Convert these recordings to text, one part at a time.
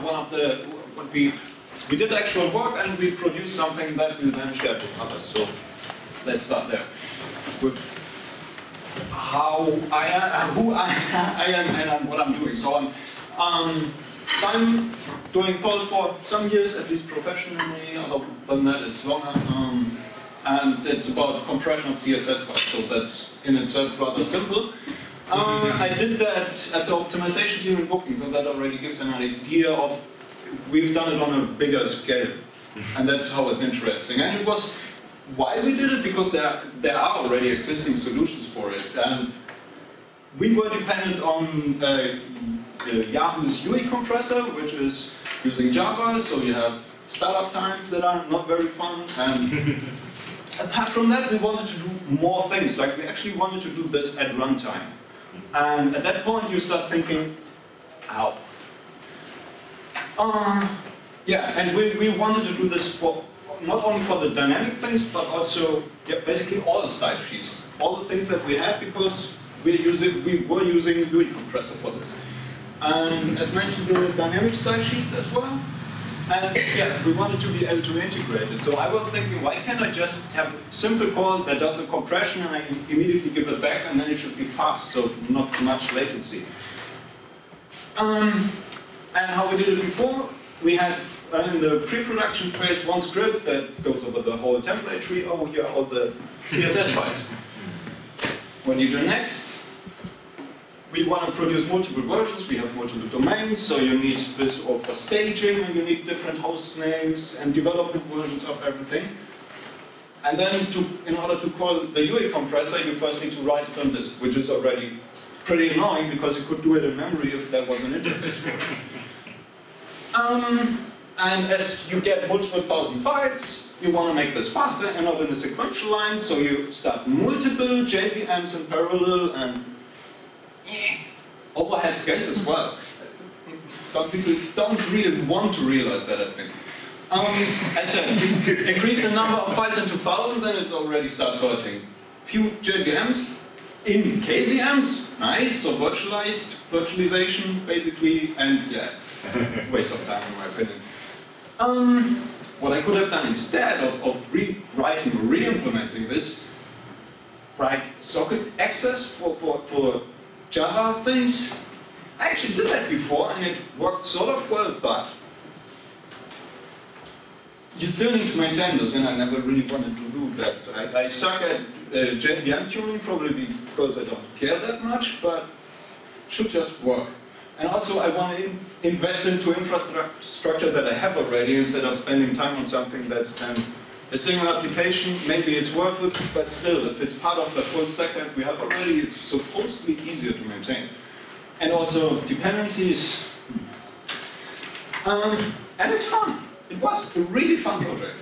one of the, what we did actual work and we produced something that we then shared with others. So let's start there with who I am and what I'm doing. So I'm doing Perl for some years, at least professionally. Other than that, it's longer. And it's about compression of CSS files. So that's in itself rather simple. I did that at the optimization team in Booking, so that already gives an idea of, we've done it on a bigger scale. And that's how it's interesting. And it was, why we did it, because there are already existing solutions for it. And we were dependent on Yahoo's UI compressor, which is using Java, so you have startup times that are not very fun. And apart from that, we wanted to do more things. Like, we actually wanted to do this at runtime. And at that point, you start thinking, ow. Yeah, and we wanted to do this for not only for the dynamic things, but also basically all the style sheets, all the things that we had, because we were using UI compressor for this. And as mentioned, the dynamic style sheets as well. And yeah, we wanted to be able to integrate it. So I was thinking, why can't I just have a simple call that does the compression and I immediately give it back, and then it should be fast, so not much latency. And how we did it before, we had in the pre-production phase one script that goes over the whole template tree. Oh, here are all the CSS files. What do you do next? We want to produce multiple versions, we have multiple domains, so you need this for staging, and you need different host names and development versions of everything. And then in order to call the UI compressor, you first need to write it on disk, which is already pretty annoying because you could do it in memory if there was an interface for it. And as you get multiple thousand files, you want to make this faster and not in a sequential line, so you start multiple JVMs in parallel and overhead scales as well. Some people don't really want to realize that, I think. I said, increase the number of files into thousands, then it already starts sorting. Few JVMs in KVMs, nice, so virtualization basically, and yeah, waste of time in my opinion. What I could have done instead of rewriting or re-implementing this, write socket access for Java things. I actually did that before and it worked sort of well, but you still need to maintain this, and I never really wanted to do that. I suck at JVM tuning, probably because I don't care that much, but it should just work. And also I want to invest into infrastructure that I have already instead of spending time on something that's then a single application. Maybe it's worth it, but still, if it's part of the full stack that we have already, it's supposed to be easier to maintain. And also dependencies. And it's fun. It was a really fun project.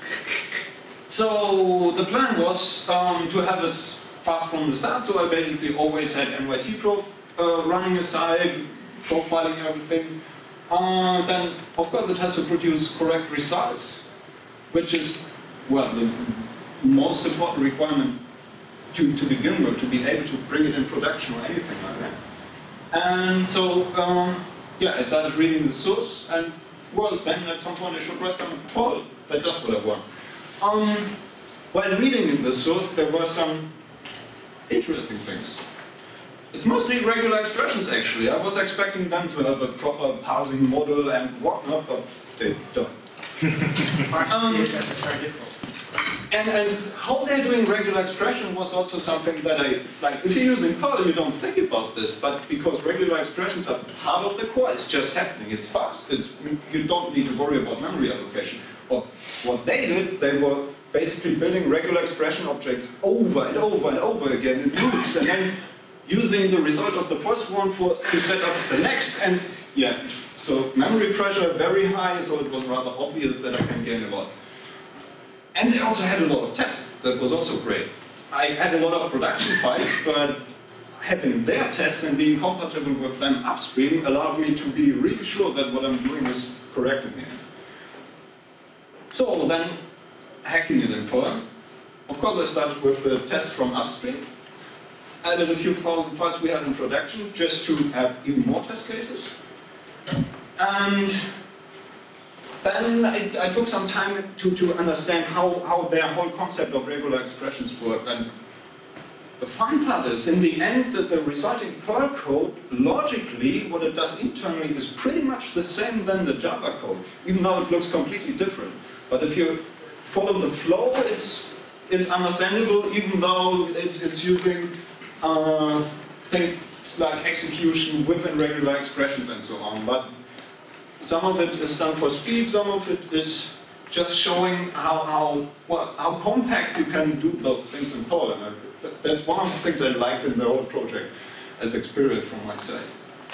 So the plan was to have it fast from the start, so I basically always had NYT-prof running aside, profiling everything. Then, of course, it has to produce correct results, which is, well, the most important requirement to begin with, to be able to bring it in production or anything like that. And so, yeah, I started reading the source, and, well, then at some point I should write some code that does what I want. While reading the source, there were some interesting things. It's mostly regular expressions, actually. I was expecting them to have a proper parsing model and whatnot, but they don't. It's very difficult. And how they're doing regular expression was also something that like, if you're using Perl, you don't think about this, but because regular expressions are part of the core, it's just happening, it's fast. You don't need to worry about memory allocation. Or what they did, they were basically building regular expression objects over and over and over again in loops, and then using the result of the first one to set up the next, and yeah, so memory pressure very high, so it was rather obvious that I can gain a lot. And they also had a lot of tests, that was also great. I had a lot of production files, but having their tests and being compatible with them upstream allowed me to be really sure that what I'm doing is correct in the end. So then, hacking it in Perl. Of course, I started with the tests from upstream. Added a few thousand files we had in production just to have even more test cases. And then I took some time to understand how their whole concept of regular expressions work. And the fun part is, in the end, that the resulting Perl code, logically, what it does internally is pretty much the same than the Java code, even though it looks completely different. But if you follow the flow, it's understandable, even though it's using things like execution within regular expressions and so on. But some of it is done for speed, some of it is just showing how compact you can do those things in Perl. And that's one of the things I liked in the whole project as experience from my side.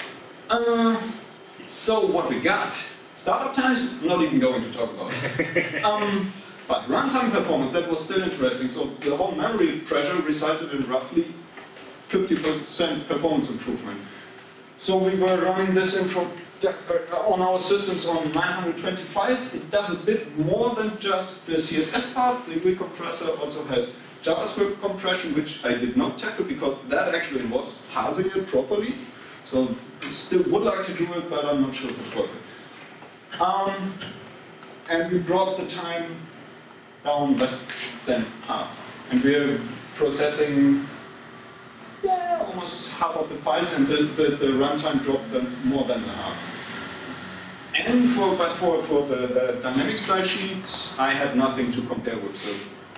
So what we got? Startup times, not even going to talk about it. But runtime performance, that was still interesting. So the whole memory pressure resulted in roughly 50% performance improvement. So we were running this on our systems on 920 files. It does a bit more than just the CSS part. The GUI compressor also has JavaScript compression, which I did not tackle because that actually involves parsing it properly. So I still would like to do it, but I'm not sure if it's worth it. And we brought the time down less than half. And we're processing almost half of the files, and the runtime dropped them more than half. And for the dynamic style sheets, I had nothing to compare with. So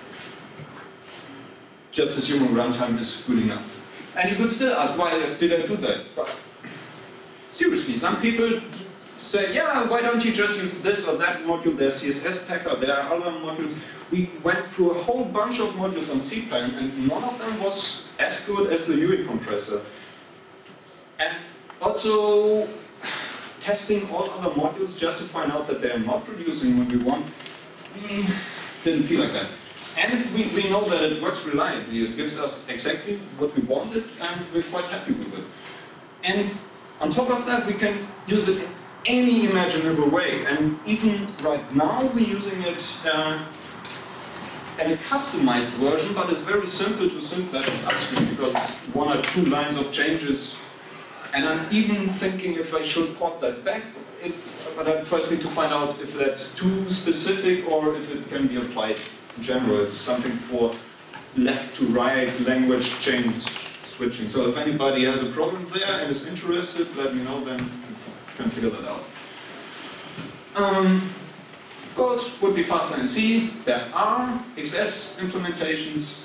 just assuming runtime is good enough. And you could still ask, why did I do that? But seriously, some people say, yeah, why don't you just use this or that module? There's CSS Packer, there are other modules. We went through a whole bunch of modules on Cplan, and none of them was as good as the GUI compressor. And also, testing all other modules just to find out that they're not producing what we want, didn't feel like that. And we know that it works reliably. It gives us exactly what we wanted, and we're quite happy with it. And on top of that, we can use it in any imaginable way. And even right now, we're using it in a customized version, but it's very simple to sync that with upstream because it's 1 or 2 lines of changes. And I'm even thinking if I should port that back, but I first need to find out if that's too specific or if it can be applied in general. It's something for left to right language change switching. So if anybody has a problem there and is interested, let me know, then we can figure that out. Of course, would be faster in C. There are XS implementations.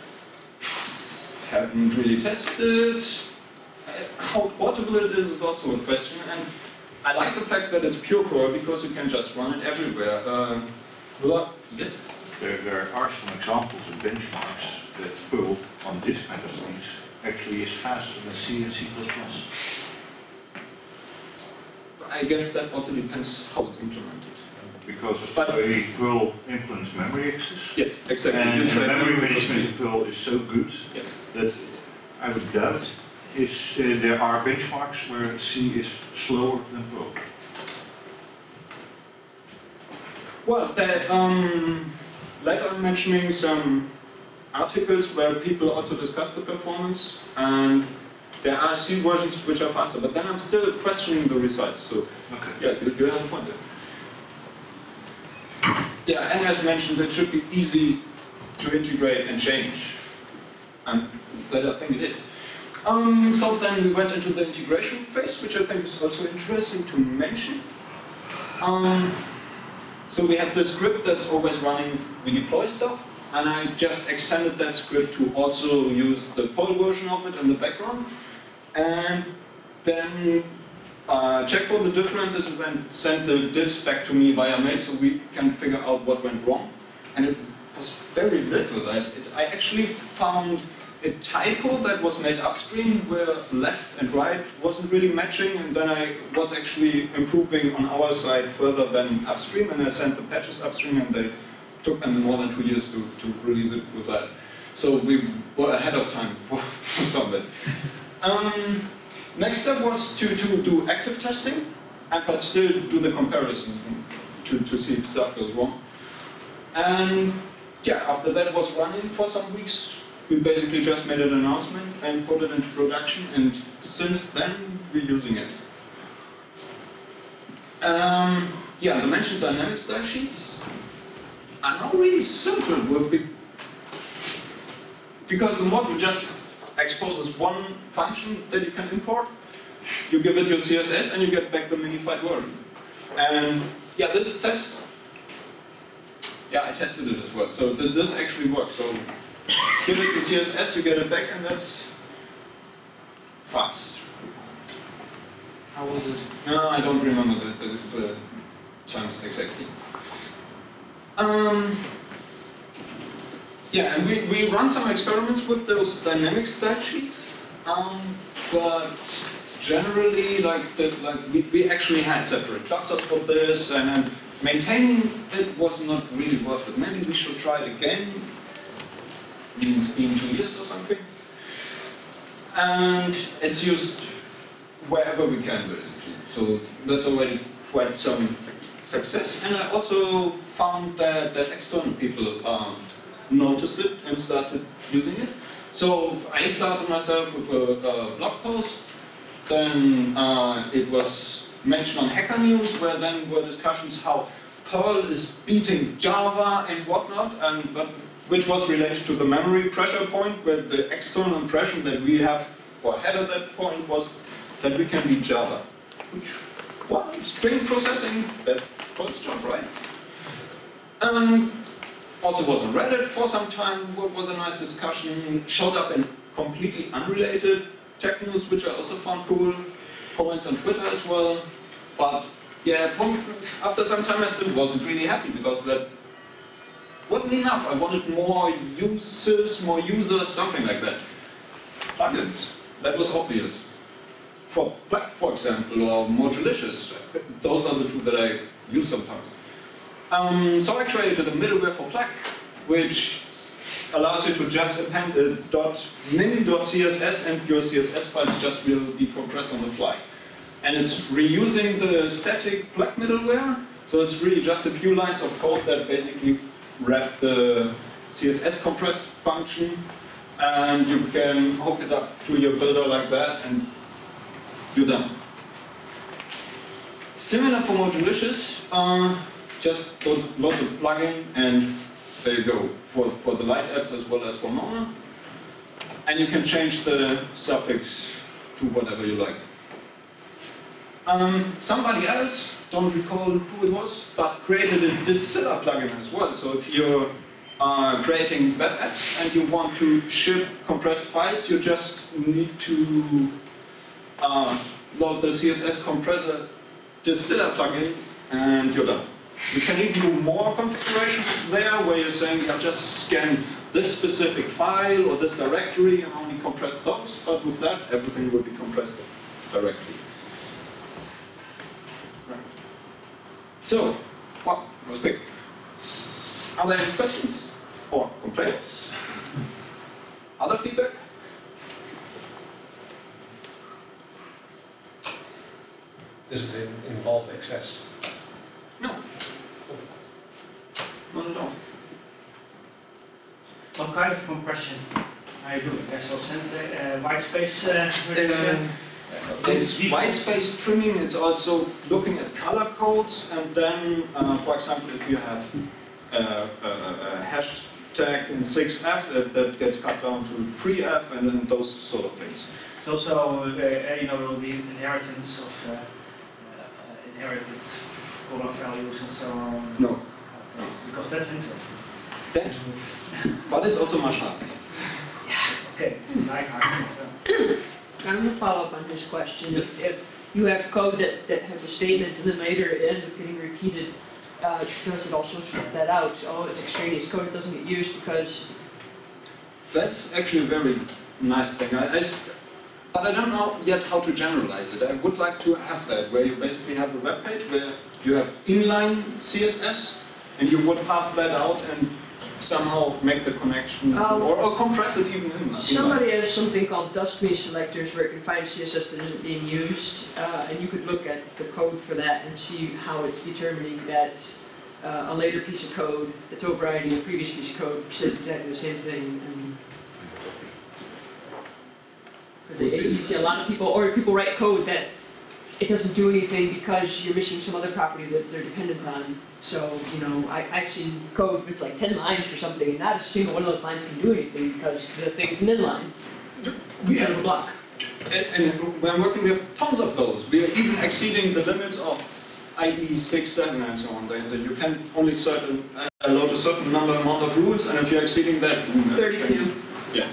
Haven't really tested. How portable it is also a question, and I like the fact that it's pure core because you can just run it everywhere. Yes? There are some examples and benchmarks that Perl on this kind of things actually is faster than C and C++. I guess that also depends how it's implemented. Because of the way Perl implements memory access. Yes, exactly. And memory management in Perl is so good that I would doubt there are benchmarks where C is slower than Perl. Well, later I'm mentioning some articles where people also discuss the performance, and there are C versions which are faster, but then I'm still questioning the results. So, yeah, you have a point there. Yeah, and as mentioned, it should be easy to integrate and change, and that I think it is. So then we went into the integration phase, which I think is also interesting to mention. So we have the script that's always running, we deploy stuff, and I just extended that script to also use the Perl version of it in the background, and then check for the differences and then send the diffs back to me via mail so we can figure out what went wrong. And it was very little. I actually found a typo that was made upstream where left and right wasn't really matching, and then I was actually improving on our side further than upstream, and I sent the patches upstream, and they took them more than 2 years to release it with that. So we were ahead of time for some of it. Next step was to do active testing, but still do the comparison to see if stuff goes wrong. And yeah, after that was running for some weeks, we basically just made an announcement and put it into production, and since then we're using it. Yeah, the mentioned dynamic style sheets are not really simple because the module just exposes one function that you can import. You give it your CSS and you get back the minified version. And yeah, this test, yeah, I tested it as well. So this actually works. So give it the CSS, you get it back, and that's fast. How was it? No, I don't remember the terms exactly. Yeah, and we run some experiments with those dynamic style sheets, but generally, we actually had separate clusters for this, and maintaining it was not really worth it. Maybe we should try it again. It's been 2 years or something. And it's used wherever we can, basically. So that's already quite some success. And I also found that external people noticed it and started using it. So I started myself with a blog post. Then it was mentioned on Hacker News, where then were discussions how Perl is beating Java and whatnot, but which was related to the memory pressure point, where the external impression that we have, or had at that point, was that we can beat Java. Which, well, string processing, that Perl's job, right? Also was on Reddit for some time, was a nice discussion, showed up in completely unrelated tech news, which I also found cool, comments on Twitter as well. But yeah, after some time I still wasn't really happy, because that wasn't enough. I wanted more uses, more users, something like that. Plugins, that was obvious. For Plack, for example, or Modulicious, those are the two that I use sometimes. So I created a middleware for Plack, which allows you to just append a .min.css, and your CSS files just will be compressed on the fly. And it's reusing the static Plack middleware, so it's really just a few lines of code that basically wrap the CSS compress function, and you can hook it up to your builder like that, and you're done. Similar for Modulicious, just load the plugin and there you go, for the light apps as well as for normal. And you can change the suffix to whatever you like. Somebody else, don't recall who it was, but created a Distiller plugin as well. So if you're creating web apps and you want to ship compressed files, you just need to load the CSS compressor Distiller plugin and you're done. You can even do more configurations there, where you're saying, yeah, just scan this specific file or this directory and only compress those, but with that, everything will be compressed directly. Right. So, well, that was quick. Are there any questions or complaints? Other feedback? Does it involve XS? No. Not at all. What kind of compression are you doing? So send white space it's white space trimming, it's also looking at color codes, and then, for example, if you have a hashtag in 6F that gets cut down to 3F, and then those sort of things. It's also, you know, there will be inheritance of inherited color values and so on. No. No. Because that's interesting. That, but it's also much harder. Yeah, okay, like hard things. I'm going to follow up on his question. If you have code that has a statement and then later it ends up getting repeated, does it also strip that out? Oh, it's extraneous code, it doesn't get used because... That's actually a very nice thing. But I don't know yet how to generalize it. I would like to have that, where you basically have a web page where you have inline CSS, and you would pass that out and somehow make the connection, or compress it even in. Somebody has something called dustme selectors where it can find CSS that isn't being used, and you could look at the code for that and see how it's determining that a later piece of code that's overriding a previous piece of code says exactly the same thing. Because you see a lot of people, or people write code that it doesn't do anything because you're missing some other property that they're dependent on. So, I've seen code with like 10 lines for something, and not a single one of those lines can do anything because the thing is an inline instead of a block. And when working, we have tons of those. We are even exceeding the limits of IE 6, 7, and so on. You can only load a certain amount of rules, and if you're exceeding that... 32. Yeah.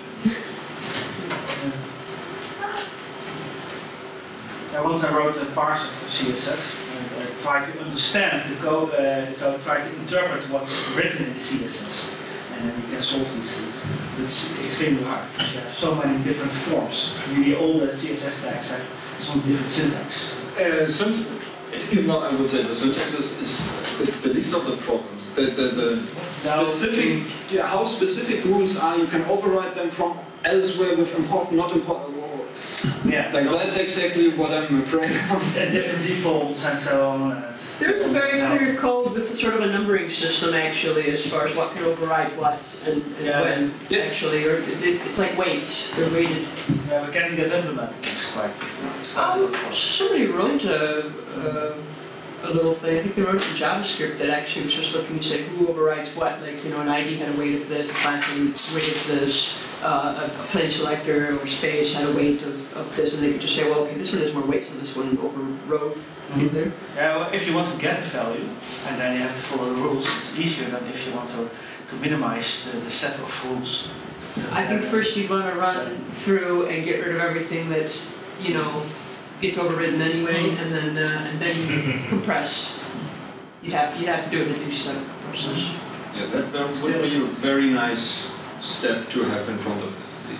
Once I wrote a parser for CSS, and I tried to understand the code, so I tried to interpret what's written in the CSS, and then you can solve these things. It's extremely hard, because you have so many different forms. Really all the CSS tags have some different syntax. Even though I would say the syntax is the least of the problems. The specific, how specific rules are, you can override them from elsewhere with important, not important. Yeah. Like that's exactly what I'm afraid of. Different defaults and so on. There's a very clear code with sort of a numbering system actually, as far as what can override what and when actually, or it's like weights. They're weighted. Yeah, but getting that implemented is quite somebody wrote a little thing. I think they wrote it in JavaScript that actually was just looking to say who overrides what. Like an ID had a weight of this, a class had a weight of this. A plain selector or space had a weight of this, and they could just say, well, okay, this one has more weight, so this one overrode there. Yeah, well, if you want to get a value, and then you have to follow the rules, it's easier than if you want to minimize the set of rules. I think first you'd want to run through and get rid of everything that's, gets overridden anyway, and then compress. You'd have to do it in a two-step process. Yeah, that would be a very nice step to have in front of it.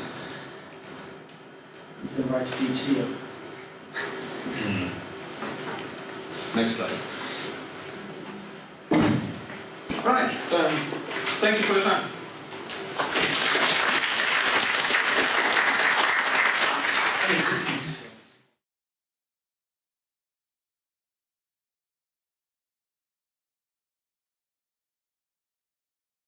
You can write PHP. Next slide. Right, thank you for your time.